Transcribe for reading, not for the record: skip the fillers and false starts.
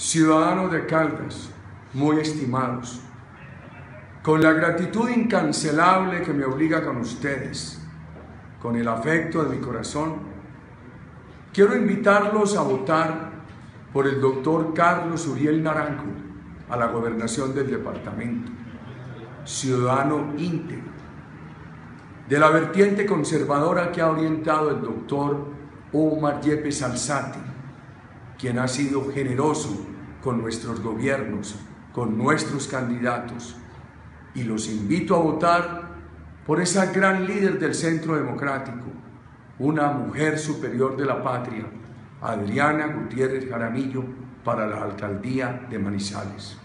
ciudadanos de Caldas, muy estimados, con la gratitud incancelable que me obliga con ustedes, con el afecto de mi corazón, quiero invitarlos a votar por el doctor Carlos Uriel Naranjo a la gobernación del departamento, ciudadano íntegro, de la vertiente conservadora que ha orientado el doctor Omar Yepes Alzate, quien ha sido generoso con nuestros gobiernos, con nuestros candidatos, y los invito a votar por esa gran líder del Centro Democrático, una mujer superior de la patria, Adriana Gutiérrez Jaramillo, para la alcaldía de Manizales.